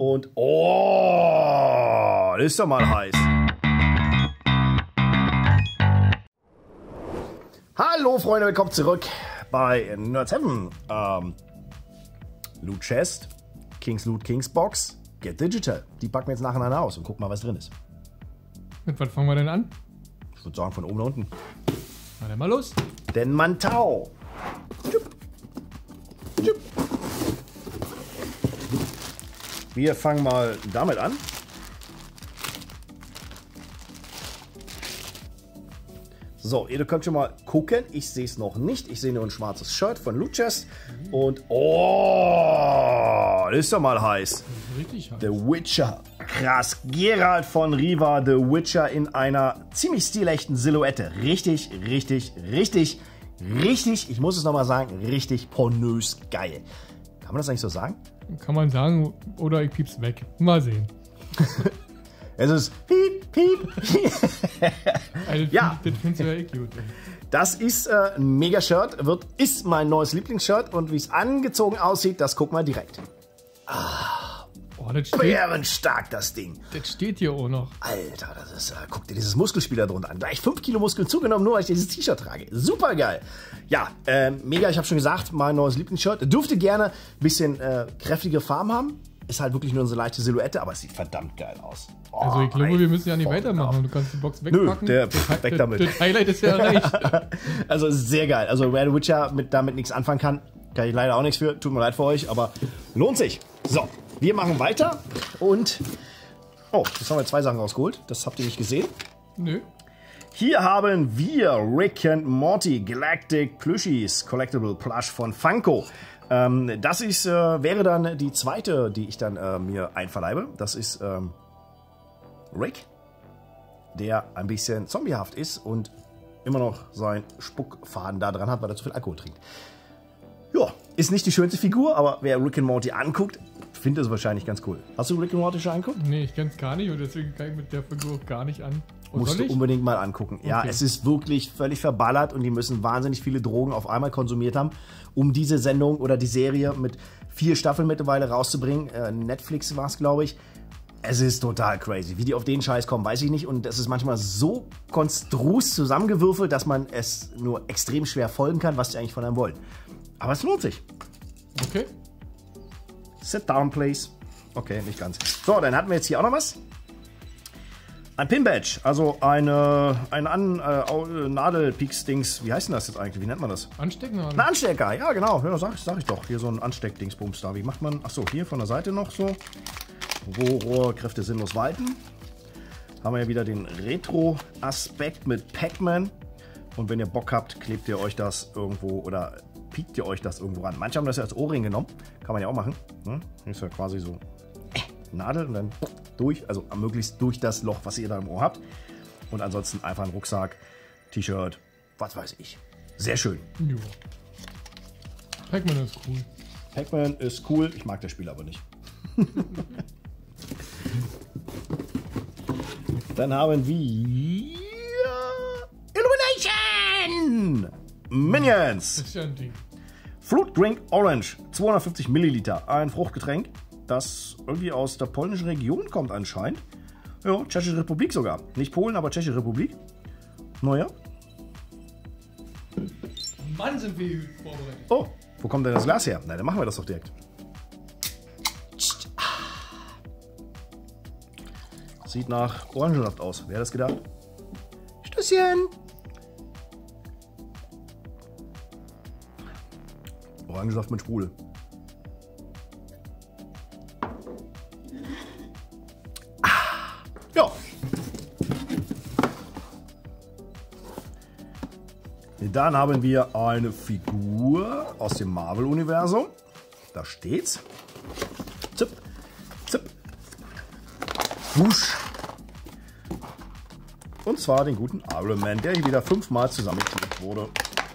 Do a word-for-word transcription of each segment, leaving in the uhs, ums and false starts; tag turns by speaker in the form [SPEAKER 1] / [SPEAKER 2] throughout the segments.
[SPEAKER 1] Und oh, das ist doch mal heiß. Hallo Freunde, willkommen zurück bei Nerds Heaven. Ähm, Loot Chest, Kings Loot, Kings Box, Get Digital. Die packen wir jetzt nacheinander aus und gucken mal, was drin ist.
[SPEAKER 2] Mit was fangen wir denn an?
[SPEAKER 1] Ich würde sagen von oben nach unten.
[SPEAKER 2] Na dann mal los.
[SPEAKER 1] Den Mantau. Wir fangen mal damit an. So, ihr könnt schon mal gucken. Ich sehe es noch nicht. Ich sehe nur ein schwarzes Shirt von Loot Chest. Und oh, das ist doch mal heiß.
[SPEAKER 2] Richtig heiß.
[SPEAKER 1] The Witcher. Krass. Geralt von Riva, The Witcher in einer ziemlich stilechten Silhouette. Richtig, richtig, richtig, richtig, ich muss es nochmal sagen, richtig pornös geil. Kann man das eigentlich so sagen?
[SPEAKER 2] Kann man sagen, oder ich piep's weg. Mal sehen.
[SPEAKER 1] Es ist piep, piep.
[SPEAKER 2] Also,
[SPEAKER 1] Ja.
[SPEAKER 2] Das findest du ja eh gut.
[SPEAKER 1] Das ist äh, ein Mega-Shirt, wird, ist mein neues Lieblingsshirt und wie es angezogen aussieht, das gucken wir direkt.
[SPEAKER 2] Oh, das steht,
[SPEAKER 1] Bärenstark, das Ding.
[SPEAKER 2] das steht hier auch noch.
[SPEAKER 1] Alter, das ist, äh, guck dir dieses Muskelspiel da drunter an. Gleich fünf Kilo Muskeln zugenommen, nur weil ich dieses T-Shirt trage. Super geil. Ja, äh, mega, ich habe schon gesagt, mein neues Lieblingsshirt. Dürfte gerne ein bisschen äh, kräftige Farben haben. Ist halt wirklich nur so eine leichte Silhouette, aber es sieht verdammt geil aus. Oh,
[SPEAKER 2] Also ich glaube,
[SPEAKER 1] ey,
[SPEAKER 2] wir müssen ja nicht
[SPEAKER 1] voll
[SPEAKER 2] weitermachen.
[SPEAKER 1] drauf.
[SPEAKER 2] Du kannst die Box wegpacken.
[SPEAKER 1] Nö, der,
[SPEAKER 2] das,
[SPEAKER 1] weg
[SPEAKER 2] das,
[SPEAKER 1] damit.
[SPEAKER 2] Das Highlight ist ja erreicht.
[SPEAKER 1] Also sehr geil. Also wer The Witcher mit, damit nichts anfangen kann, kann ich leider auch nichts für. Tut mir leid für euch, aber lohnt sich. So, wir machen weiter und oh, jetzt haben wir zwei Sachen rausgeholt. Das habt ihr nicht gesehen.
[SPEAKER 2] Nö.
[SPEAKER 1] Hier haben wir Rick and Morty Galactic Plushies Collectible Plush von Funko. Ähm, das ist, äh, wäre dann die zweite, die ich dann äh, mir einverleibe. Das ist ähm, Rick, der ein bisschen zombiehaft ist und immer noch seinen Spuckfaden da dran hat, weil er zu viel Alkohol trinkt. Ja, ist nicht die schönste Figur, aber wer Rick and Morty anguckt, findet es wahrscheinlich ganz cool. Hast du Rick and Morty schon angeguckt?
[SPEAKER 2] Nee, ich kenn's gar nicht und deswegen kann ich mit der Figur auch gar nicht an. Und
[SPEAKER 1] Musst
[SPEAKER 2] soll
[SPEAKER 1] du
[SPEAKER 2] ich?
[SPEAKER 1] unbedingt mal angucken. Ja,
[SPEAKER 2] Okay.
[SPEAKER 1] es ist wirklich völlig verballert und die müssen wahnsinnig viele Drogen auf einmal konsumiert haben, um diese Sendung oder die Serie mit vier Staffeln mittlerweile rauszubringen. Äh, Netflix war es, glaube ich. Es ist total crazy. Wie die auf den Scheiß kommen, weiß ich nicht. Und es ist manchmal so konstrus zusammengewürfelt, dass man es nur extrem schwer folgen kann, was die eigentlich von einem wollen. Aber es lohnt sich.
[SPEAKER 2] Okay.
[SPEAKER 1] Sit down, please. Okay, nicht ganz. So, dann hatten wir jetzt hier auch noch was. Ein Pin-Badge, also eine, ein An, äh, Nadelpieks-Dings. Wie heißt denn das jetzt eigentlich? Wie nennt man das?
[SPEAKER 2] Anstecken oder?
[SPEAKER 1] Ein Anstecker, ja genau. Ja, sag, sag ich doch. Hier so ein Ansteckdingsbums da. Wie macht man? Achso, hier von der Seite noch so. Wo Rohrkräfte sinnlos walten. Haben wir ja wieder den Retro-Aspekt mit Pac-Man. Und wenn ihr Bock habt, klebt ihr euch das irgendwo oder piekt ihr euch das irgendwo ran. Manche haben das ja als Ohrring genommen. Kann man ja auch machen. Hm? Ist ja quasi so Nadel und dann durch, also möglichst durch das Loch, was ihr da im Ohr habt. Und ansonsten einfach ein Rucksack, T-Shirt, was weiß ich. Sehr schön.
[SPEAKER 2] Jo. Pac-Man ist cool.
[SPEAKER 1] Pac-Man ist cool, ich mag das Spiel aber nicht. Dann haben wir Illumination Minions.
[SPEAKER 2] Das ist ja ein Ding.
[SPEAKER 1] Fruit Drink Orange, zweihundertfünfzig Milliliter. Ein Fruchtgetränk, das irgendwie aus der polnischen Region kommt anscheinend. Ja, Tschechische Republik sogar. Nicht Polen, aber Tschechische Republik. Naja.
[SPEAKER 2] Mann, sind wir gut vorbereitet.
[SPEAKER 1] Oh, wo kommt denn das Glas her? Na, dann machen wir das doch direkt. Sieht nach Orangensaft aus. Wer hat das gedacht? Stößchen! Orangensaft mit Sprudel. Ah, ja. Dann haben wir eine Figur aus dem Marvel-Universum. Da steht's. Zip, zip. Wusch. Und zwar den guten Iron Man, der hier wieder fünfmal zusammengeklebt wurde.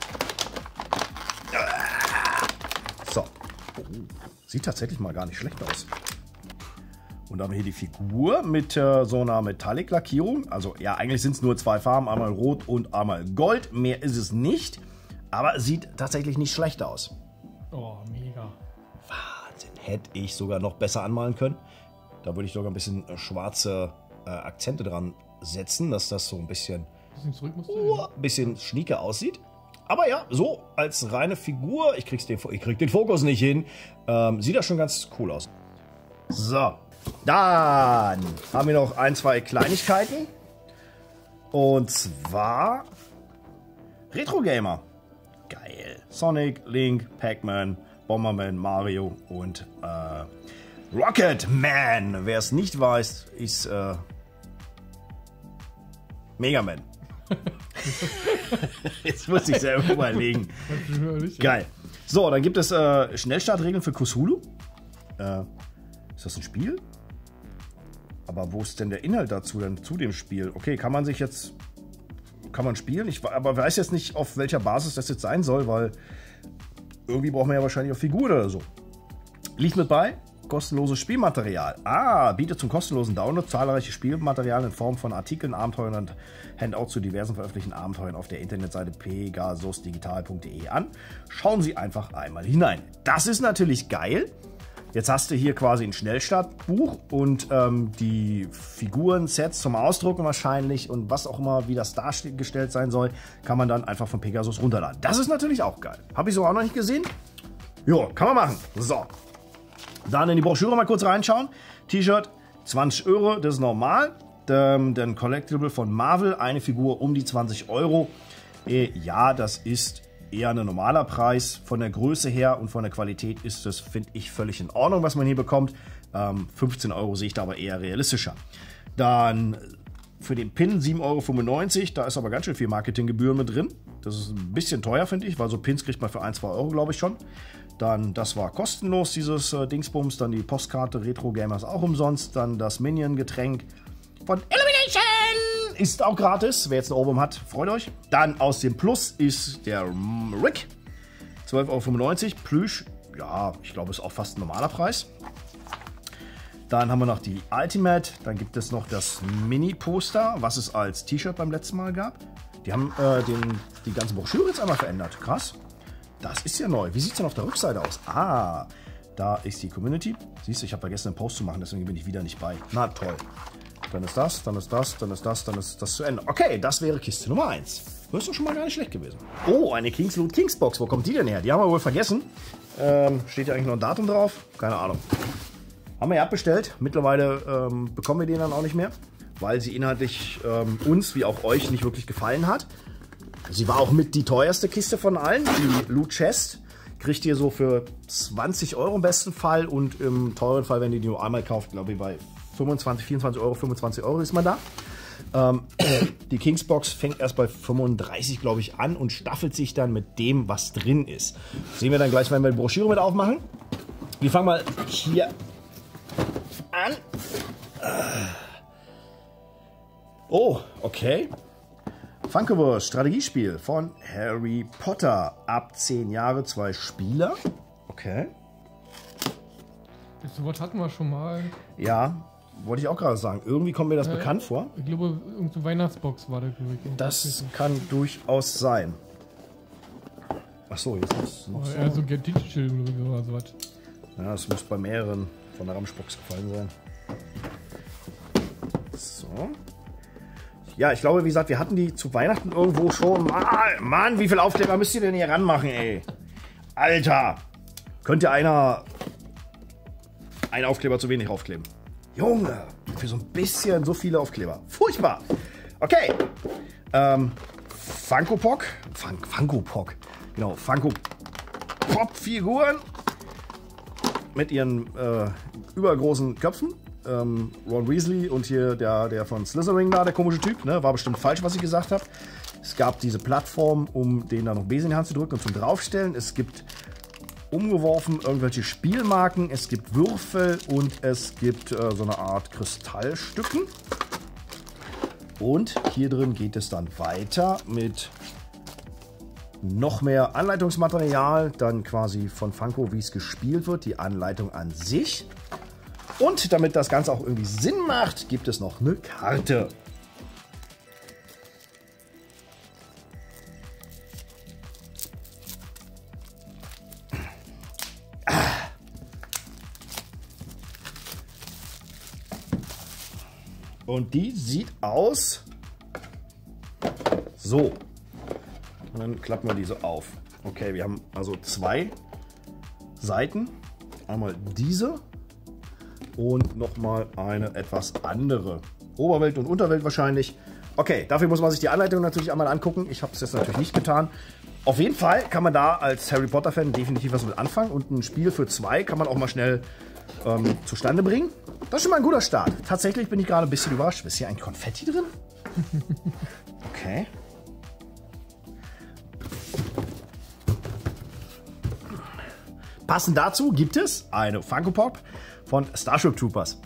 [SPEAKER 1] So. Oh, sieht tatsächlich mal gar nicht schlecht aus. Und dann haben wir hier die Figur mit äh, so einer Metallic-Lackierung. Also ja, eigentlich sind es nur zwei Farben, einmal Rot und einmal Gold. Mehr ist es nicht, aber sieht tatsächlich nicht schlecht aus.
[SPEAKER 2] Oh, mega.
[SPEAKER 1] Wahnsinn, hätte ich sogar noch besser anmalen können. Da würde ich sogar ein bisschen äh, schwarze äh, Akzente dran setzen, dass das so ein bisschen,
[SPEAKER 2] Bisschen zurück musst du
[SPEAKER 1] uh, ein bisschen schnieke aussieht. Aber ja, so als reine Figur, ich, krieg's den, ich krieg den Fokus nicht hin, ähm, sieht das schon ganz cool aus. So, dann haben wir noch ein, zwei Kleinigkeiten. Und zwar Retro Gamer. Geil. Sonic, Link, Pac-Man, Bomberman, Mario und äh, Rocket Man. Wer es nicht weiß, ist äh, Mega Man. Jetzt muss ich selber überlegen. Geil. So, dann gibt es äh, Schnellstartregeln für Cthulhu. Äh, ist das ein Spiel? Aber wo ist denn der Inhalt dazu, denn zu dem Spiel? Okay, kann man sich jetzt... Kann man spielen? Ich aber weiß jetzt nicht, auf welcher Basis das jetzt sein soll, weil irgendwie braucht man ja wahrscheinlich auch Figuren oder so. Liegt mit bei. Kostenloses Spielmaterial. Ah, bietet zum kostenlosen Download zahlreiche Spielmaterialien in Form von Artikeln, Abenteuern und Handouts zu diversen veröffentlichten Abenteuern auf der Internetseite pegasusdigital punkt de an. Schauen Sie einfach einmal hinein. Das ist natürlich geil. Jetzt hast du hier quasi ein Schnellstartbuch und ähm, die Figuren-Sets zum Ausdrucken wahrscheinlich und was auch immer, wie das dargestellt sein soll, kann man dann einfach von Pegasus runterladen. Das ist natürlich auch geil. Habe ich so auch noch nicht gesehen. Jo, kann man machen. So. Dann in die Broschüre mal kurz reinschauen. T-Shirt zwanzig Euro, das ist normal. Ähm, dann Collectible von Marvel, eine Figur um die zwanzig Euro. Äh, ja, das ist eher ein normaler Preis. Von der Größe her und von der Qualität ist das, finde ich, völlig in Ordnung, was man hier bekommt. Ähm, fünfzehn Euro sehe ich da aber eher realistischer. Dann für den Pin sieben Euro fünfundneunzig, da ist aber ganz schön viel Marketinggebühren mit drin. Das ist ein bisschen teuer, finde ich, weil so Pins kriegt man für ein, zwei Euro, glaube ich schon. Dann, das war kostenlos, dieses äh, Dingsbums. Dann die Postkarte Retro Gamers auch umsonst. Dann das Minion-Getränk von Illumination ist auch gratis. Wer jetzt ein Ohrwurm hat, freut euch. Dann aus dem Plus ist der Rick. zwölf Euro fünfundneunzig. Plüsch, ja, ich glaube, ist auch fast ein normaler Preis. Dann haben wir noch die Ultimate. Dann gibt es noch das Mini-Poster, was es als T-Shirt beim letzten Mal gab. Die haben äh, den, die ganze Broschüre jetzt einmal verändert. Krass. Das ist ja neu. Wie sieht es denn auf der Rückseite aus? Ah, da ist die Community. Siehst du, ich habe vergessen, einen Post zu machen, deswegen bin ich wieder nicht bei. Na toll. Dann ist das, dann ist das, dann ist das, dann ist das zu Ende. Okay, das wäre Kiste Nummer eins. Das ist doch schon mal gar nicht schlecht gewesen. Oh, eine Kings Loot Kings Box. Wo kommt die denn her? Die haben wir wohl vergessen. Ähm, steht ja eigentlich noch ein Datum drauf? Keine Ahnung. Haben wir ja abbestellt. Mittlerweile ähm, bekommen wir den dann auch nicht mehr, weil sie inhaltlich ähm, uns wie auch euch nicht wirklich gefallen hat. Sie war auch mit die teuerste Kiste von allen. Die Loot Chest kriegt ihr so für zwanzig Euro im besten Fall und im teuren Fall, wenn ihr die nur einmal kauft, glaube ich bei fünfundzwanzig, vierundzwanzig Euro, fünfundzwanzig Euro ist man da. Ähm, die Kingsbox fängt erst bei fünfunddreißig, glaube ich, an und staffelt sich dann mit dem, was drin ist. Sehen wir dann gleich, wenn wir die Broschüre mit aufmachen. Wir fangen mal hier an. Oh, okay. Funkoverse Strategiespiel von Harry Potter. Ab zehn Jahre, zwei Spieler. Okay.
[SPEAKER 2] So was hatten wir schon mal.
[SPEAKER 1] Ja, wollte ich auch gerade sagen. Irgendwie kommt mir das äh, bekannt vor.
[SPEAKER 2] Ich glaube, irgendeine Weihnachtsbox war das.
[SPEAKER 1] Das, das kann durchaus sein. Achso, jetzt ist
[SPEAKER 2] oh, so. Ja, so Get Digital oder sowas.
[SPEAKER 1] Ja, das muss bei mehreren von der Ramschbox gefallen sein. So. Ja, ich glaube, wie gesagt, wir hatten die zu Weihnachten irgendwo schon mal. Mann, wie viel Aufkleber müsst ihr denn hier ranmachen, ey? Alter! Könnte einer einen Aufkleber zu wenig aufkleben? Junge! Für so ein bisschen so viele Aufkleber. Furchtbar! Okay. Ähm, Funko Pop. Fun Funko Pop. Genau, Funko Pop-Figuren. Mit ihren äh, übergroßen Köpfen. Ähm, Ron Weasley und hier der, der von Slytherin da, der komische Typ, ne? War bestimmt falsch, was ich gesagt habe. Es gab diese Plattform, um den da noch Besen in die Hand zu drücken und zum Draufstellen. Es gibt umgeworfen irgendwelche Spielmarken, es gibt Würfel und es gibt äh, so eine Art Kristallstücken. Und hier drin geht es dann weiter mit noch mehr Anleitungsmaterial, dann quasi von Funko, wie es gespielt wird, die Anleitung an sich. Und damit das Ganze auch irgendwie Sinn macht, gibt es noch eine Karte. Und die sieht aus so. Und dann klappen wir die so auf. Okay, wir haben also zwei Seiten. Einmal diese und nochmal eine etwas andere. Oberwelt und Unterwelt wahrscheinlich. Okay, dafür muss man sich die Anleitung natürlich einmal angucken. Ich habe es jetzt natürlich nicht getan. Auf jeden Fall kann man da als Harry Potter-Fan definitiv was mit anfangen. Und ein Spiel für zwei kann man auch mal schnell ähm, zustande bringen. Das ist schon mal ein guter Start. Tatsächlich bin ich gerade ein bisschen überrascht. Ist hier ein Konfetti drin? Okay. Passend dazu gibt es eine Funko Pop von Starship Troopers.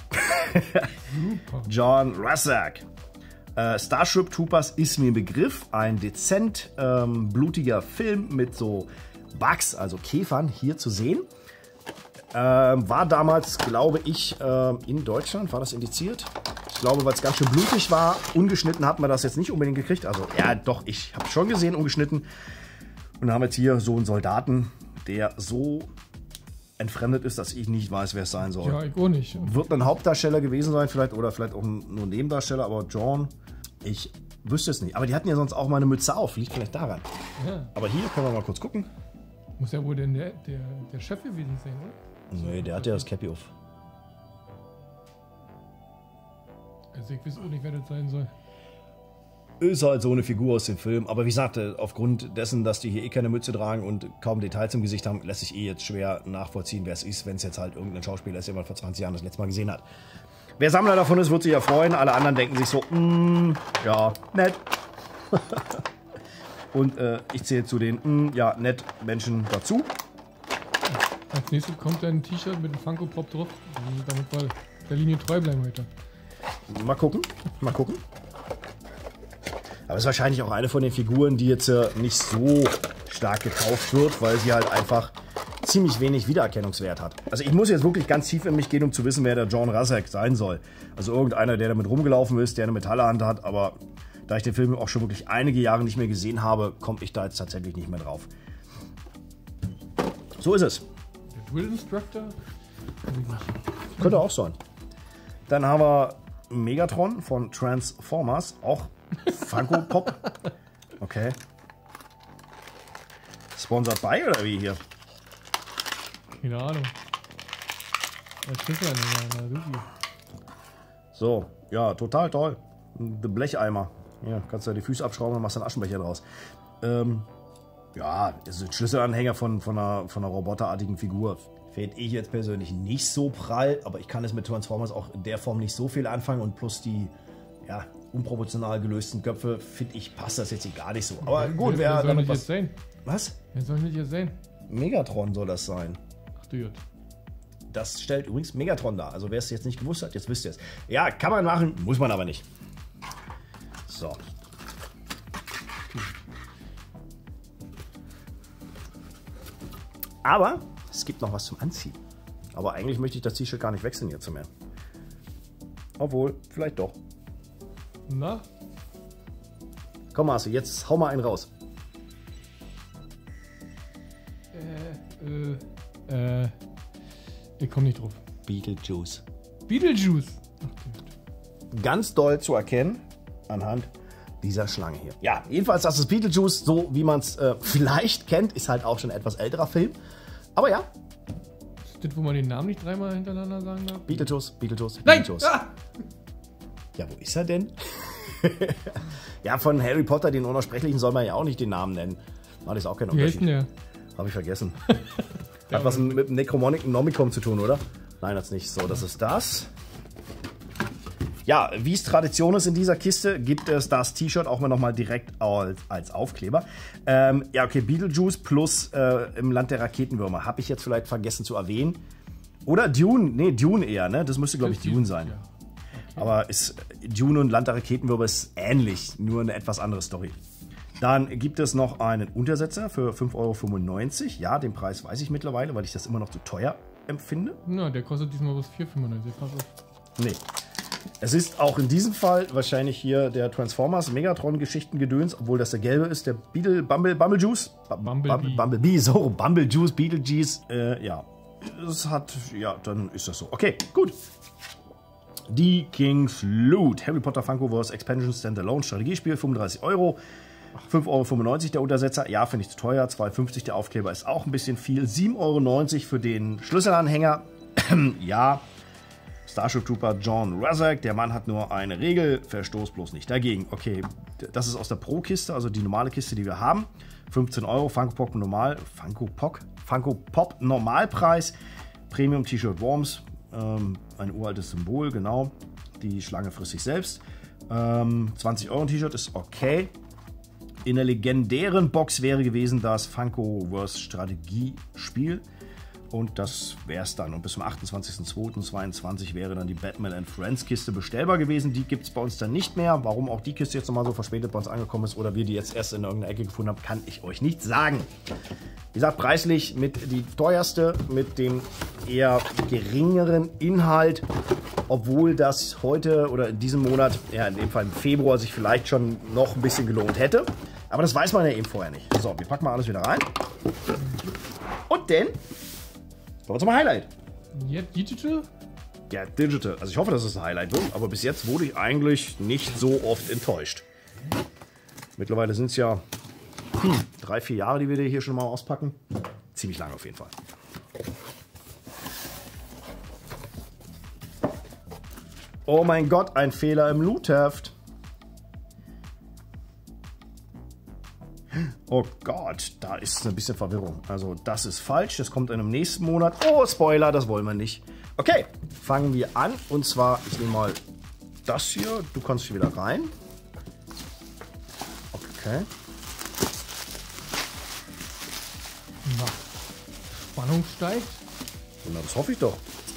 [SPEAKER 1] John Rasak. Äh, Starship Troopers ist mir ein Begriff. Ein dezent ähm, blutiger Film mit so Bugs, also Käfern, hier zu sehen. Ähm, war damals, glaube ich, ähm, in Deutschland, war das indiziert? Ich glaube, weil es ganz schön blutig war. Ungeschnitten hat man das jetzt nicht unbedingt gekriegt. Also, ja, doch, ich habe schon gesehen, ungeschnitten. Und dann haben wir jetzt hier so einen Soldaten, der so entfremdet ist, dass ich nicht weiß, wer es sein soll.
[SPEAKER 2] Ja, ich auch nicht.
[SPEAKER 1] Wird ein Hauptdarsteller gewesen sein, vielleicht, oder vielleicht auch ein, nur ein Nebendarsteller, aber John, ich wüsste es nicht. Aber die hatten ja sonst auch mal eine Mütze auf, liegt vielleicht daran. Ja. Aber hier können wir mal kurz gucken.
[SPEAKER 2] Muss ja wohl der, der, der Chef gewesen sein, oder?
[SPEAKER 1] Nee, der hat ja das Cappy auf.
[SPEAKER 2] Also ich weiß auch nicht, wer das sein soll.
[SPEAKER 1] Ist halt so eine Figur aus dem Film. Aber wie gesagt, aufgrund dessen, dass die hier eh keine Mütze tragen und kaum Details im Gesicht haben, lässt sich eh jetzt schwer nachvollziehen, wer es ist, wenn es jetzt halt irgendein Schauspieler ist, den man vor zwanzig Jahren das letzte Mal gesehen hat. Wer Sammler davon ist, wird sich ja freuen. Alle anderen denken sich so, mm, ja, nett. Und äh, ich zähle zu den, mm, ja, nett Menschen dazu.
[SPEAKER 2] Als nächstes kommt ein T-Shirt mit einem Funko Pop drauf. Damit wir der Linie treu bleiben heute.
[SPEAKER 1] Mal gucken, mal gucken. Aber es ist wahrscheinlich auch eine von den Figuren, die jetzt äh, nicht so stark gekauft wird, weil sie halt einfach ziemlich wenig Wiedererkennungswert hat. Also ich muss jetzt wirklich ganz tief in mich gehen, um zu wissen, wer der John Rasak sein soll. Also irgendeiner, der damit rumgelaufen ist, der eine Metallhand hat, aber da ich den Film auch schon wirklich einige Jahre nicht mehr gesehen habe, komme ich da jetzt tatsächlich nicht mehr drauf. So ist es.
[SPEAKER 2] Der Drill Instructor?
[SPEAKER 1] Könnte auch sein. Dann haben wir Megatron von Transformers, auch Funko Pop. Okay. Sponsored by oder wie hier?
[SPEAKER 2] Keine Ahnung. Das ist ja nicht,
[SPEAKER 1] so, ja, total toll. Der Blecheimer. Hier kannst du ja die Füße abschrauben und machst einen Aschenbecher draus. Ähm, ja, das ist ein Schlüsselanhänger von, von, einer, von einer roboterartigen Figur. Fällt ich jetzt persönlich nicht so prall, aber ich kann es mit Transformers auch in der Form nicht so viel anfangen und plus die, ja, unproportional gelösten Köpfe, finde ich, passt das jetzt gar nicht so. Aber gut, wer,
[SPEAKER 2] wer soll das jetzt sein?
[SPEAKER 1] Was?
[SPEAKER 2] Wer soll das jetzt sein?
[SPEAKER 1] Megatron soll das sein.
[SPEAKER 2] Ach du Gott.
[SPEAKER 1] Das stellt übrigens Megatron dar. Also wer es jetzt nicht gewusst hat, jetzt wisst ihr es. Ja, kann man machen, muss man aber nicht. So. Aber es gibt noch was zum Anziehen. Aber eigentlich möchte ich das T-Shirt gar nicht wechseln jetzt mehr. Obwohl, vielleicht doch.
[SPEAKER 2] Na?
[SPEAKER 1] Komm, Marcel, jetzt hau mal einen raus.
[SPEAKER 2] Äh, äh, äh. Ich komm nicht drauf.
[SPEAKER 1] Beetlejuice.
[SPEAKER 2] Beetlejuice! Ach,
[SPEAKER 1] ganz doll zu erkennen anhand dieser Schlange hier. Ja, jedenfalls, das ist Beetlejuice, so wie man es äh, vielleicht kennt, ist halt auch schon ein etwas älterer Film. Aber ja.
[SPEAKER 2] Ist das, wo man den Namen nicht dreimal hintereinander sagen darf?
[SPEAKER 1] Beetlejuice, Beetlejuice,
[SPEAKER 2] Nein!
[SPEAKER 1] Beetlejuice.
[SPEAKER 2] Ah!
[SPEAKER 1] Ja, wo ist er denn? Ja, von Harry Potter, den Unaussprechlichen, soll man ja auch nicht den Namen nennen. War das auch kein
[SPEAKER 2] Wie heißt
[SPEAKER 1] Unterschied.
[SPEAKER 2] denn der?
[SPEAKER 1] Habe ich vergessen. Hat was mit dem Necromonic Nomicon zu tun, oder? Nein, das nicht. So, das ist das. Ja, wie es Tradition ist in dieser Kiste, gibt es das T-Shirt auch mal nochmal direkt als, als Aufkleber. Ähm, ja, okay, Beetlejuice plus äh, im Land der Raketenwürmer. Habe ich jetzt vielleicht vergessen zu erwähnen. Oder Dune, nee, Dune eher, ne? Das müsste, glaube ich, Dune sein.
[SPEAKER 2] Ja. Okay.
[SPEAKER 1] Aber ist, Dune und Land der Raketenwürmer ist ähnlich, nur eine etwas andere Story. Dann gibt es noch einen Untersetzer für fünf Euro fünfundneunzig. Ja, den Preis weiß ich mittlerweile, weil ich das immer noch zu teuer empfinde.
[SPEAKER 2] Na, der kostet diesmal was vier fünfundneunzig. Pass auf.
[SPEAKER 1] Nee. Es ist auch in diesem Fall wahrscheinlich hier der Transformers Megatron-Geschichten-Gedöns, obwohl das der gelbe ist, der Beetle, Bumble, Bumblejuice.
[SPEAKER 2] Bumblebee.
[SPEAKER 1] Bumblebee, so, Bumblejuice, Beetlejuice. Äh, ja, es hat, ja, dann ist das so. Okay, gut. Die King's Loot. Harry Potter Funkoverse Expansion Standalone Strategiespiel, fünfunddreißig Euro. fünf Euro fünfundneunzig der Untersetzer. Ja, finde ich zu teuer. zwei Euro fünfzig der Aufkleber ist auch ein bisschen viel. sieben Euro neunzig für den Schlüsselanhänger. Ja. Starship Trooper John Razak. Der Mann hat nur eine Regel. Verstoß bloß nicht dagegen. Okay, das ist aus der Pro-Kiste, also die normale Kiste, die wir haben. fünfzehn Euro. Funko Pop Normal. Funko Pop. Funko Pop Normalpreis. Premium T-Shirt Worms. Ähm, ein uraltes Symbol, genau. Die Schlange frisst sich selbst. Ähm, zwanzig Euro T-Shirt ist okay. In der legendären Box wäre gewesen das Funkoverse Strategiespiel. Und das wäre es dann. Und bis zum achtundzwanzigsten zweiten zweiundzwanzig wäre dann die Batman and Friends Kiste bestellbar gewesen. Die gibt es bei uns dann nicht mehr. Warum auch die Kiste jetzt nochmal so verspätet bei uns angekommen ist oder wir die jetzt erst in irgendeiner Ecke gefunden haben, kann ich euch nicht sagen. Wie gesagt, preislich mit die teuerste, mit dem eher geringeren Inhalt. Obwohl das heute oder in diesem Monat, ja in dem Fall im Februar, sich vielleicht schon noch ein bisschen gelohnt hätte. Aber das weiß man ja eben vorher nicht. So, wir packen mal alles wieder rein. Und dann kommen wir zum Highlight.
[SPEAKER 2] Ja, Digital?
[SPEAKER 1] Ja, Digital. Also ich hoffe, dass es ein Highlight wird, aber bis jetzt wurde ich eigentlich nicht so oft enttäuscht. Mittlerweile sind es ja hm, drei, vier Jahre, die wir hier schon mal auspacken. Ziemlich lange auf jeden Fall. Oh mein Gott, ein Fehler im Lootheft. Oh Gott, da ist ein bisschen Verwirrung. Also das ist falsch, das kommt in einem nächsten Monat. Oh, Spoiler, das wollen wir nicht. Okay, fangen wir an. Und zwar, ich nehme mal das hier. Du kannst hier wieder rein. Okay.
[SPEAKER 2] Na, Spannung steigt.
[SPEAKER 1] Na, das hoffe ich doch.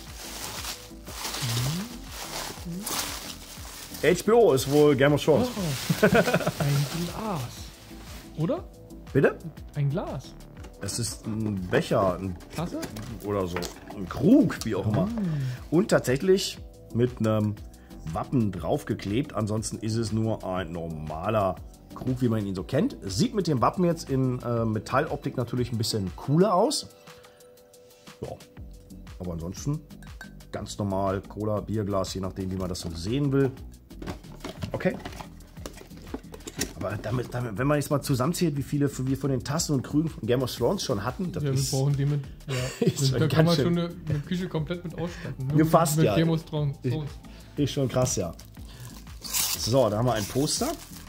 [SPEAKER 1] Mhm. H B O ist wohl Game of Thrones.
[SPEAKER 2] Oh, ein Glas. Oder?
[SPEAKER 1] Bitte?
[SPEAKER 2] Ein Glas.
[SPEAKER 1] Es ist ein Becher ein
[SPEAKER 2] Tasse?
[SPEAKER 1] Oder so. Ein Krug, wie auch immer. Oh. Und tatsächlich mit einem Wappen draufgeklebt. Ansonsten ist es nur ein normaler Krug, wie man ihn so kennt. Sieht mit dem Wappen jetzt in äh, Metalloptik natürlich ein bisschen cooler aus. Ja. Aber ansonsten ganz normal Cola, Bierglas, je nachdem, wie man das so sehen will. Okay. Aber damit, damit, wenn man jetzt mal zusammenzählt, wie viele wir von den Tassen und Krügen von Game of Thrones schon hatten, das
[SPEAKER 2] ja, wir
[SPEAKER 1] ist,
[SPEAKER 2] brauchen die mit. Ja.
[SPEAKER 1] ist
[SPEAKER 2] da kann man schon eine, eine Küche komplett mit ausstatten.
[SPEAKER 1] Ja, fast,
[SPEAKER 2] mit
[SPEAKER 1] ja.
[SPEAKER 2] Game of Thrones.
[SPEAKER 1] Ist, ist schon krass, ja. So, da haben wir ein Poster.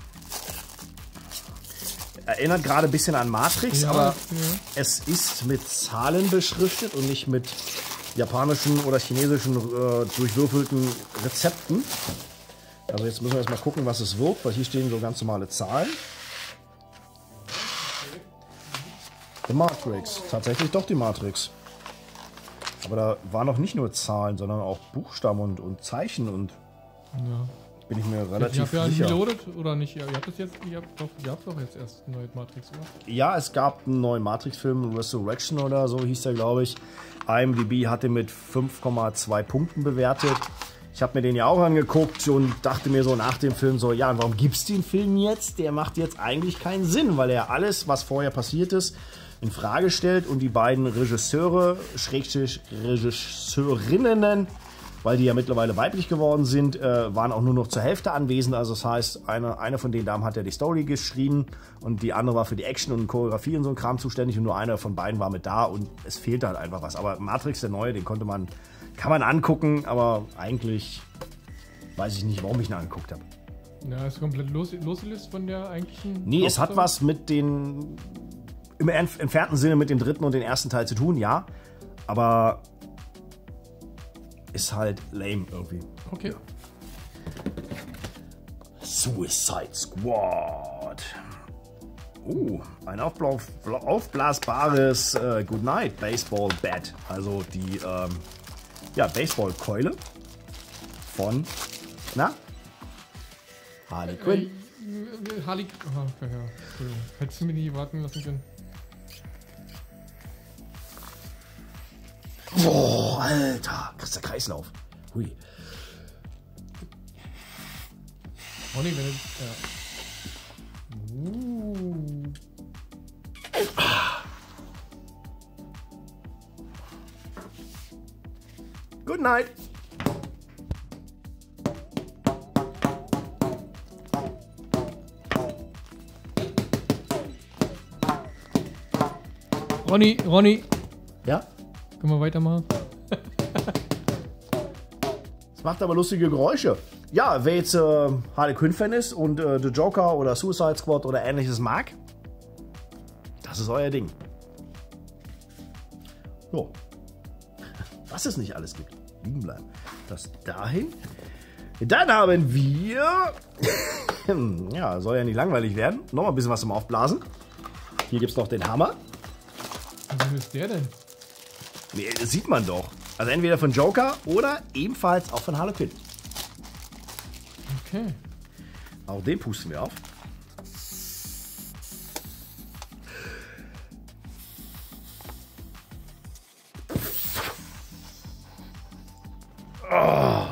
[SPEAKER 1] Erinnert gerade ein bisschen an Matrix,
[SPEAKER 2] ja,
[SPEAKER 1] aber
[SPEAKER 2] ja.
[SPEAKER 1] es ist mit Zahlen beschriftet und nicht mit japanischen oder chinesischen äh, durchwürfelten Rezepten. Also jetzt müssen wir erstmal gucken, was es wird, weil hier stehen so ganz normale Zahlen. The Matrix. Tatsächlich doch die Matrix. Aber da waren noch nicht nur Zahlen, sondern auch Buchstaben und, und Zeichen und
[SPEAKER 2] ja.
[SPEAKER 1] bin ich mir relativ
[SPEAKER 2] ich hab
[SPEAKER 1] sicher.
[SPEAKER 2] Ja reloaded oder nicht? Ihr habt das jetzt, ihr habt doch, ihr habt doch jetzt erst eine neue Matrix, oder?
[SPEAKER 1] Ja, es gab einen neuen Matrix-Film, Resurrection oder so hieß der, glaube ich. I M D B hatte mit fünf Komma zwei Punkten bewertet. Ich habe mir den ja auch angeguckt und dachte mir so nach dem Film so, ja, warum gibt's den Film jetzt? Der macht jetzt eigentlich keinen Sinn, weil er alles, was vorher passiert ist, in Frage stellt und die beiden Regisseure, Schrägstrich Regisseurinnen, weil die ja mittlerweile weiblich geworden sind, äh, waren auch nur noch zur Hälfte anwesend. Also das heißt, eine, eine von den Damen hat ja die Story geschrieben und die andere war für die Action und Choreografie und so ein Kram zuständig und nur einer von beiden war mit da und es fehlte halt einfach was. Aber Matrix, der neue, den konnte man, kann man angucken, aber eigentlich weiß ich nicht, warum ich ihn angeguckt habe.
[SPEAKER 2] Ja, ist komplett los, losgelöst von der eigentlichen...
[SPEAKER 1] Nee, es hat was mit den, im entfernten Sinne mit dem dritten und dem ersten Teil zu tun, ja. Aber ist halt lame irgendwie.
[SPEAKER 2] Okay.
[SPEAKER 1] Ja. Suicide Squad. Uh, ein aufblau, aufblasbares äh, Goodnight Baseball Bat. Also die ähm, ja, Baseballkeule von, na? Harley Quinn.
[SPEAKER 2] Äh, äh, Harley Quinn. Oh, ja, Entschuldigung. Hättest du mir nie warten lassen können.
[SPEAKER 1] Boah, Alter. Kriegst der Kreislauf. Hui.
[SPEAKER 2] Oh nee, wenn ich, ja. Uh.
[SPEAKER 1] Good night.
[SPEAKER 2] Ronny, Ronny.
[SPEAKER 1] Ja?
[SPEAKER 2] Können wir weitermachen?
[SPEAKER 1] Das macht aber lustige Geräusche. Ja, wer jetzt äh, Harley Quinn-Fan ist und äh, The Joker oder Suicide Squad oder ähnliches mag, das ist euer Ding. So. Was es nicht alles gibt. Liegen bleiben. Das dahin. Dann haben wir... ja, soll ja nicht langweilig werden. Nochmal ein bisschen was zum Aufblasen. Hier gibt es noch den Hammer.
[SPEAKER 2] Wie ist der denn?
[SPEAKER 1] Nee, das sieht man doch. Also entweder von Joker oder ebenfalls auch von Harley Quinn.
[SPEAKER 2] Okay.
[SPEAKER 1] Auch den pusten wir auf. Oh.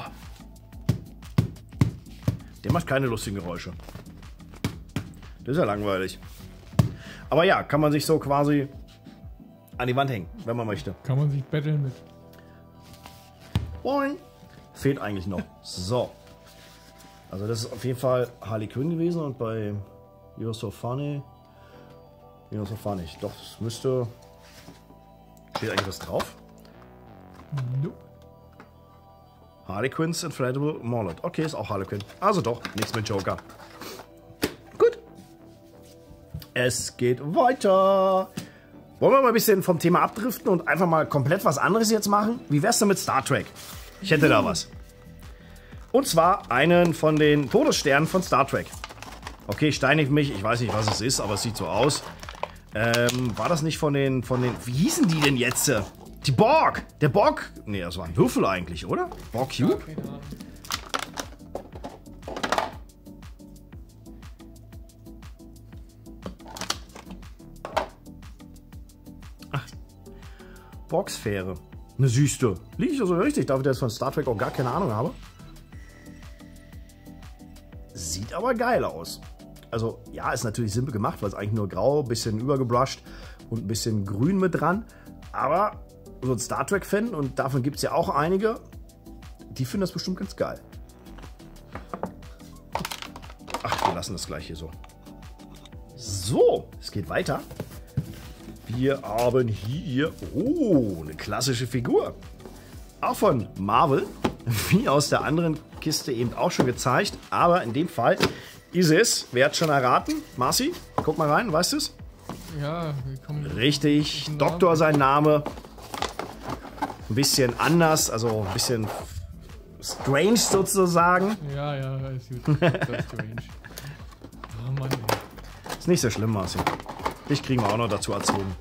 [SPEAKER 1] Der macht keine lustigen Geräusche. Das ist ja langweilig. Aber ja, kann man sich so quasi an die Wand hängen, wenn man möchte.
[SPEAKER 2] Kann man sich betteln mit.
[SPEAKER 1] Boing. Fehlt eigentlich noch. So. Also das ist auf jeden Fall Harley Quinn gewesen und bei You're So Funny. You're So Funny. Doch, es müsste... Steht eigentlich was drauf?
[SPEAKER 2] Nope.
[SPEAKER 1] Harley Quinn's Inflatable Mallet. Okay, ist auch Harley Quinn. Also doch, nichts mit Joker. Gut. Es geht weiter. Wollen wir mal ein bisschen vom Thema abdriften und einfach mal komplett was anderes jetzt machen? Wie wär's denn mit Star Trek? Ich hätte da was. Und zwar einen von den Todessternen von Star Trek. Okay, steinigt mich. Ich weiß nicht, was es ist, aber es sieht so aus. Ähm, war das nicht von den, von den... Wie hießen die denn jetzt? Die Borg! Der Borg... Nee, das war ein Würfel eigentlich, oder? Borg Cube?
[SPEAKER 2] Keine Ahnung.
[SPEAKER 1] Ach. Borg-Sphäre. Eine Süßte. Liege ich also richtig, dafür, dass ich von Star Trek auch gar keine Ahnung habe. Sieht aber geil aus. Also, ja, ist natürlich simpel gemacht, weil es eigentlich nur grau, bisschen übergebrusht und ein bisschen grün mit dran. Aber so ein Star Trek-Fan, und davon gibt es ja auch einige, die finden das bestimmt ganz geil. Ach, wir lassen das gleich hier so. So, es geht weiter. Wir haben hier, oh, eine klassische Figur. Auch von Marvel, wie aus der anderen Kiste eben auch schon gezeigt. Aber in dem Fall ist es, wer hat schon erraten? Marci, guck mal rein, weißt du es?
[SPEAKER 2] Ja, willkommen.
[SPEAKER 1] Richtig, Doktor sein Name. Ein bisschen anders, also ein bisschen strange sozusagen.
[SPEAKER 2] Ja, ja, ist gut. Das ist strange. Oh Mann, ey.
[SPEAKER 1] Ist nicht so schlimm, Marci. Dich kriegen wir auch noch dazu erzogen.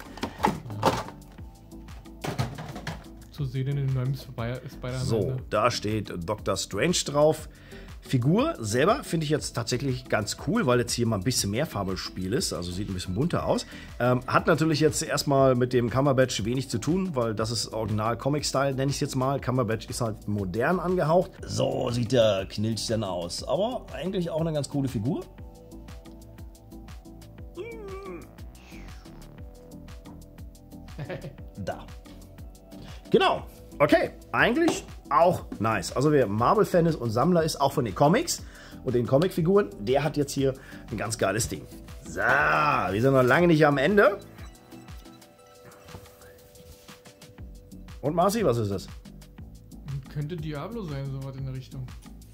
[SPEAKER 2] Zu sehen in den neuen Spider-Man.
[SPEAKER 1] So, da steht Doktor Strange drauf. Figur selber finde ich jetzt tatsächlich ganz cool, weil jetzt hier mal ein bisschen mehr Farbe im Spiel ist. Also sieht ein bisschen bunter aus. Ähm, hat natürlich jetzt erstmal mit dem Cumberbatch wenig zu tun, weil das ist Original Comic-Style, nenne ich es jetzt mal. Cumberbatch ist halt modern angehaucht. So sieht der Knilch dann aus. Aber eigentlich auch eine ganz coole Figur. Da. Genau. Okay. Eigentlich auch nice. Also wer Marvel-Fan ist und Sammler ist, auch von den Comics und den Comicfiguren, der hat jetzt hier ein ganz geiles Ding. So, wir sind noch lange nicht am Ende. Und Marci, was ist das?
[SPEAKER 2] Könnte Diablo sein, sowas in der Richtung.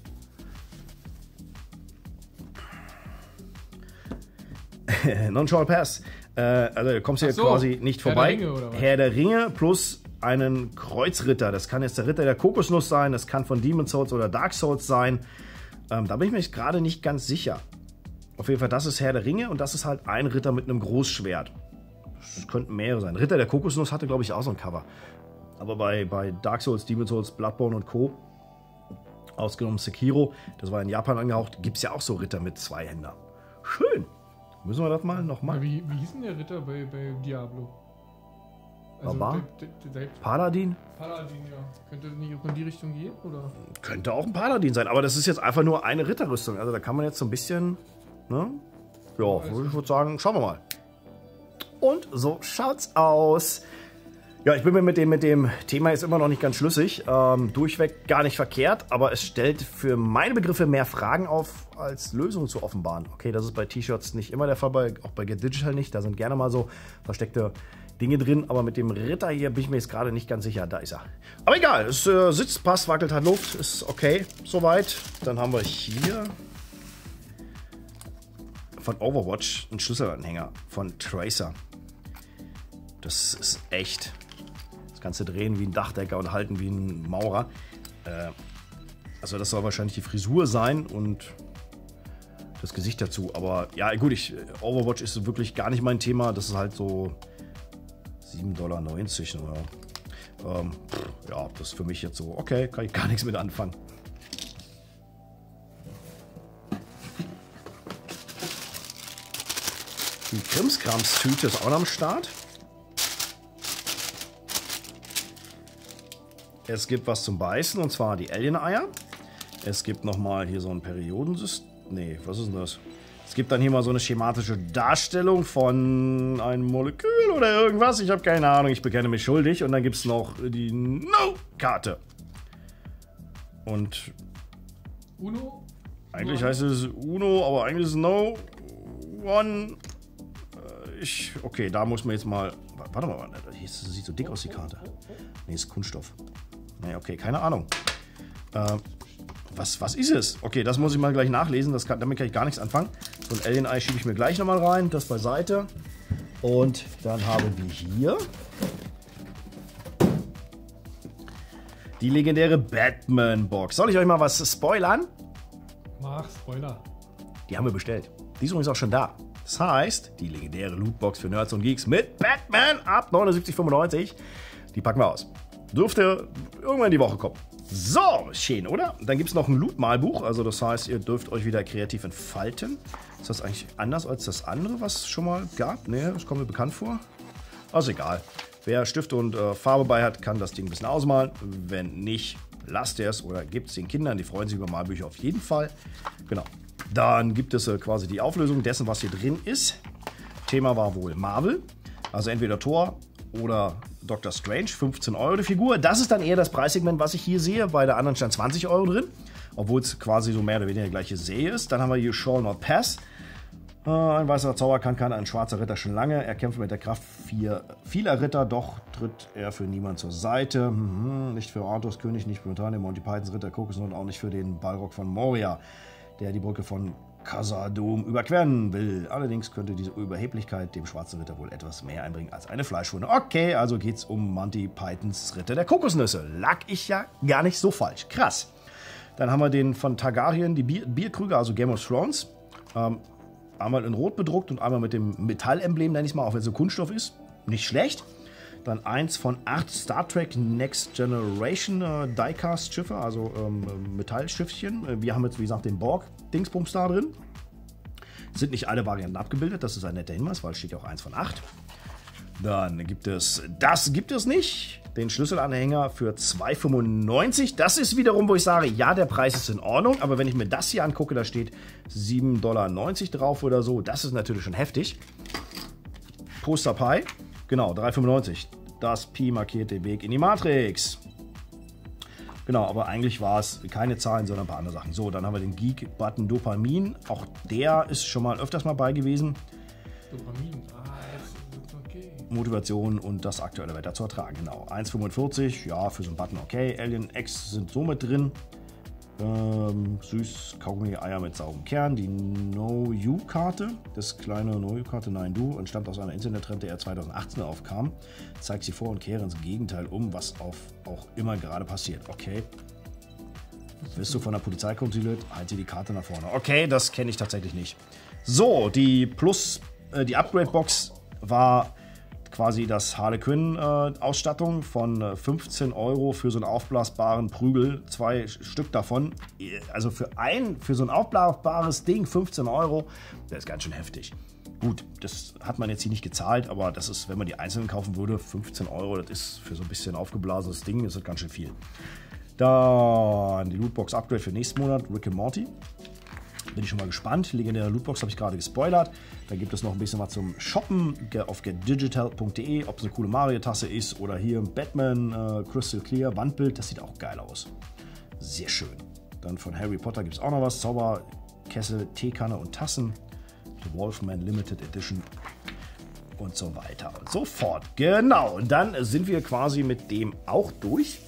[SPEAKER 1] Non-Short Pass. Äh, also du kommst hier
[SPEAKER 2] so,
[SPEAKER 1] quasi nicht
[SPEAKER 2] Herr
[SPEAKER 1] vorbei.
[SPEAKER 2] der Ringe, oder was?
[SPEAKER 1] Herr der Ringe plus einen Kreuzritter. Das kann jetzt der Ritter der Kokosnuss sein, das kann von Demon's Souls oder Dark Souls sein. Ähm, da bin ich mir jetzt gerade nicht ganz sicher. Auf jeden Fall, das ist Herr der Ringe und das ist halt ein Ritter mit einem Großschwert. Das könnten mehrere sein. Ritter der Kokosnuss hatte, glaube ich, auch so ein Cover. Aber bei, bei Dark Souls, Demon's Souls, Bloodborne und Co., ausgenommen Sekiro, das war in Japan angehaucht, gibt es ja auch so Ritter mit zwei Händen. Schön. Müssen wir das mal nochmal?
[SPEAKER 2] Ja, wie, wie hieß denn der Ritter bei, bei Diablo?
[SPEAKER 1] Barbar?
[SPEAKER 2] der, der, der
[SPEAKER 1] Paladin?
[SPEAKER 2] Paladin, ja. Könnte das nicht auch in die Richtung gehen, oder?
[SPEAKER 1] Könnte auch ein Paladin sein, aber das ist jetzt einfach nur eine Ritterrüstung. Also da kann man jetzt so ein bisschen, ne? Ja, ich würde sagen, schauen wir mal. Und so schaut's aus. Ja, ich bin mir mit dem, mit dem Thema jetzt immer noch nicht ganz schlüssig. Ähm, durchweg gar nicht verkehrt, aber es stellt für meine Begriffe mehr Fragen auf, als Lösungen zu offenbaren. Okay, das ist bei T-Shirts nicht immer der Fall, bei, auch bei Get Digital nicht. Da sind gerne mal so versteckte Dinge drin, aber mit dem Ritter hier bin ich mir jetzt gerade nicht ganz sicher. Da ist er. Aber egal, es äh, sitzt, passt, wackelt, hat Luft, ist okay, soweit. Dann haben wir hier von Overwatch einen Schlüsselanhänger von Tracer. Das ist echt. Das kannst du drehen wie ein Dachdecker und halten wie ein Maurer. Äh, also das soll wahrscheinlich die Frisur sein und das Gesicht dazu. Aber ja, gut, ich, Overwatch ist wirklich gar nicht mein Thema. Das ist halt so sieben Dollar neunzig. Oder, ähm, pff, ja, das ist für mich jetzt so, okay, kann ich gar nichts mit anfangen. Die Krimskrams-Tüte ist auch noch am Start. Es gibt was zum Beißen, und zwar die Alien-Eier. Es gibt nochmal hier so ein Periodensystem. Nee, was ist denn das? Es gibt dann hier mal so eine schematische Darstellung von einem Molekül oder irgendwas. Ich habe keine Ahnung, ich bekenne mich schuldig. Und dann gibt es noch die No-Karte. Und
[SPEAKER 2] Uno?
[SPEAKER 1] eigentlich heißt es Uno, aber eigentlich ist es No One. Ich, okay, da muss man jetzt mal. Warte mal, das sieht so dick aus, die Karte. Nee, ist Kunststoff. Nee, okay, keine Ahnung. Äh, was, was ist es? Okay, das muss ich mal gleich nachlesen. Das kann, damit kann ich gar nichts anfangen. So ein Alien-Ei schiebe ich mir gleich nochmal rein. Das beiseite. Und dann haben wir hier die legendäre Batman-Box. Soll ich euch mal was spoilern?
[SPEAKER 2] Mach, Spoiler.
[SPEAKER 1] Die haben wir bestellt. Die ist übrigens auch schon da. Das heißt, die legendäre Lootbox für Nerds und Geeks mit Batman ab neunundsiebzig fünfundneunzig. Die packen wir aus. Dürfte irgendwann in die Woche kommen. So, schön, oder? Dann gibt es noch ein Loot-Malbuch. Also das heißt, ihr dürft euch wieder kreativ entfalten. Ist das eigentlich anders als das andere, was es schon mal gab? Ne, das kommt mir bekannt vor. Also egal. Wer Stift und äh, Farbe bei hat, kann das Ding ein bisschen ausmalen. Wenn nicht, lasst es oder gebt es den Kindern. Die freuen sich über Malbücher auf jeden Fall. Genau. Dann gibt es äh, quasi die Auflösung dessen, was hier drin ist. Thema war wohl Marvel. Also entweder Thor oder Doctor Strange. fünfzehn Euro die Figur. Das ist dann eher das Preissegment, was ich hier sehe. Bei der anderen stand zwanzig Euro drin. Obwohl es quasi so mehr oder weniger die gleiche Serie ist. Dann haben wir hier Shall Not Pass. Äh, ein weißer Zauberkran kann ein schwarzer Ritter schon lange. Er kämpft mit der Kraft vier, vieler Ritter, doch tritt er für niemand zur Seite. Mhm, nicht für Arthurs König, nicht für Britannia, Monty Pythons Ritter Kokos und auch nicht für den Balrog von Moria, der die Brücke von Khazad-dûm überqueren will. Allerdings könnte diese Überheblichkeit dem schwarzen Ritter wohl etwas mehr einbringen als eine Fleischwunde. Okay, also geht's um Monty Pythons Ritter der Kokosnüsse. Lag ich ja gar nicht so falsch. Krass. Dann haben wir den von Targaryen, die Bier Bierkrüger, also Game of Thrones. Ähm, einmal in Rot bedruckt und einmal mit dem Metallemblem, nenne ich mal, auch wenn es so Kunststoff ist. Nicht schlecht. Dann eins von acht Star Trek Next Generation äh, Diecast-Schiffe, also ähm, Metallschiffchen. Wir haben jetzt, wie gesagt, den Borg-Dingsbums da drin. Sind nicht alle Varianten abgebildet, das ist ein netter Hinweis, weil es steht ja auch eins von acht. Dann gibt es, das gibt es nicht, den Schlüsselanhänger für zwei fünfundneunzig. Das ist wiederum, wo ich sage, ja, der Preis ist in Ordnung, aber wenn ich mir das hier angucke, da steht sieben Dollar neunzig drauf oder so, das ist natürlich schon heftig. Poster Pi. Genau, drei fünfundneunzig. Das Pi markiert den Weg in die Matrix. Genau, aber eigentlich war es keine Zahlen, sondern ein paar andere Sachen. So, dann haben wir den Geek-Button Dopamin. Auch der ist schon mal öfters mal bei gewesen.
[SPEAKER 2] Dopamin, ah, das ist okay.
[SPEAKER 1] Motivation und das aktuelle Wetter zu ertragen. Genau, eins fünfundvierzig, ja, für so einen Button okay. Alien X sind so mit drin. Ähm, süß, Kaugummi-Eier mit saurem Kern. Die No-You-Karte, das kleine No-You-Karte Nein Du, entstammt aus einer Internettrend, der zweitausendachtzehn aufkam. Zeigt sie vor und kehre ins Gegenteil um, was auf auch immer gerade passiert. Okay. Bist du von der Polizei kontrolliert? Halte die Karte nach vorne. Okay, das kenne ich tatsächlich nicht. So, die Plus, äh, die Upgrade-Box war quasi das Harlequin-Ausstattung äh, von äh, fünfzehn Euro für so einen aufblasbaren Prügel. Zwei Stück davon. Also für ein, für so ein aufblasbares Ding fünfzehn Euro, das ist ganz schön heftig. Gut, das hat man jetzt hier nicht gezahlt, aber das ist, wenn man die einzelnen kaufen würde, fünfzehn Euro, das ist für so ein bisschen aufgeblasenes Ding, das ist ganz schön viel. Dann die Lootbox Upgrade für nächsten Monat, Rick and Morty. Bin ich schon mal gespannt. Legendäre Lootbox habe ich gerade gespoilert. Da gibt es noch ein bisschen was zum Shoppen auf get digital punkt de, ob es eine coole Mario-Tasse ist oder hier Batman äh, Crystal Clear Wandbild. Das sieht auch geil aus. Sehr schön. Dann von Harry Potter gibt es auch noch was. Zauberkessel, Teekanne und Tassen. The Wolfman Limited Edition. und so weiter und so fort. Genau, und dann sind wir quasi mit dem auch durch.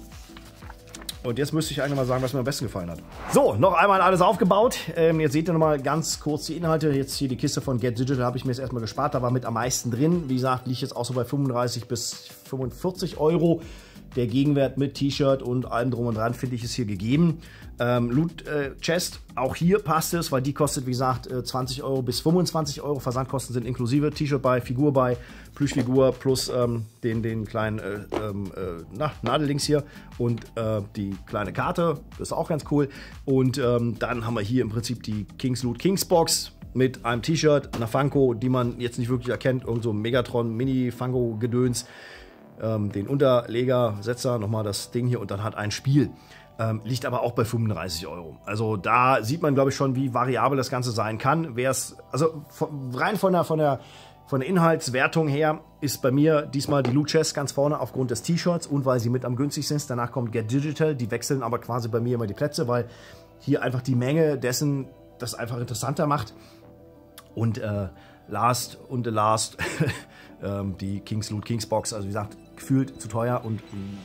[SPEAKER 1] Und jetzt müsste ich eigentlich mal sagen, was mir am besten gefallen hat. So, noch einmal alles aufgebaut. Ähm, jetzt seht ihr nochmal ganz kurz die Inhalte. Jetzt hier die Kiste von Get Digital habe ich mir jetzt erstmal gespart. Da war mit am meisten drin. Wie gesagt, liegt jetzt auch so bei fünfunddreißig bis fünfundvierzig Euro. Der Gegenwert mit T-Shirt und allem drum und dran, finde ich, ist hier gegeben. Ähm, Loot äh, Chest, auch hier passt es, weil die kostet, wie gesagt, äh, zwanzig Euro bis fünfundzwanzig Euro. Versandkosten sind inklusive. T-Shirt bei, Figur bei, Plüschfigur plus ähm, den, den kleinen äh, äh, na, Nadeldings hier und äh, die kleine Karte. Das ist auch ganz cool. Und ähm, dann haben wir hier im Prinzip die Kings Loot Kings Box mit einem T-Shirt, einer Funko, die man jetzt nicht wirklich erkennt. Irgend so ein Megatron Mini-Funko-Gedöns. Ähm, den Unterleger, Setzer, nochmal das Ding hier und dann hat ein Spiel. Ähm, liegt aber auch bei fünfunddreißig Euro. Also da sieht man, glaube ich, schon, wie variabel das Ganze sein kann. Wer es, also von, rein von der, von, der, von der Inhaltswertung her ist bei mir diesmal die Loot Chest ganz vorne aufgrund des T-Shirts und weil sie mit am günstigsten sind. Danach kommt Get Digital, die wechseln aber quasi bei mir immer die Plätze, weil hier einfach die Menge dessen das einfach interessanter macht. Und äh, last und the last ähm, die Kings Loot Kings Box, also wie gesagt, gefühlt zu teuer und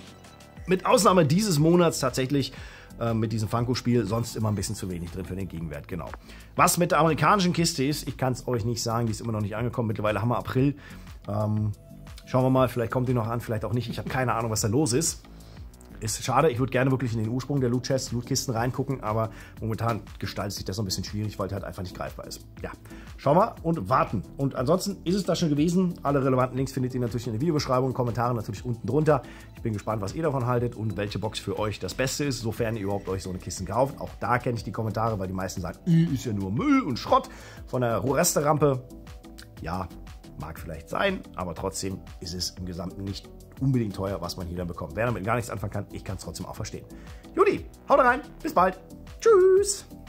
[SPEAKER 1] mit Ausnahme dieses Monats tatsächlich äh, mit diesem Funko-Spiel sonst immer ein bisschen zu wenig drin für den Gegenwert, genau. Was mit der amerikanischen Kiste ist, ich kann es euch nicht sagen, die ist immer noch nicht angekommen, mittlerweile haben wir April. Ähm, schauen wir mal, vielleicht kommt die noch an, vielleicht auch nicht, ich habe keine Ahnung, was da los ist. Ist schade, ich würde gerne wirklich in den Ursprung der Loot Chests, Loot-Kisten reingucken, aber momentan gestaltet sich das so ein bisschen schwierig, weil der halt einfach nicht greifbar ist. Ja, schauen wir und warten. Und ansonsten ist es das schon gewesen. Alle relevanten Links findet ihr natürlich in der Videobeschreibung, Kommentare natürlich unten drunter. Ich bin gespannt, was ihr davon haltet und welche Box für euch das Beste ist, sofern ihr überhaupt euch so eine Kiste kauft. Auch da kenne ich die Kommentare, weil die meisten sagen, ist ja nur Müll und Schrott von der Resterampe. Ja, mag vielleicht sein, aber trotzdem ist es im Gesamten nicht unbedingt teuer, was man hier dann bekommt. Wer damit gar nichts anfangen kann, ich kann es trotzdem auch verstehen. Judy, haut rein, bis bald. Tschüss.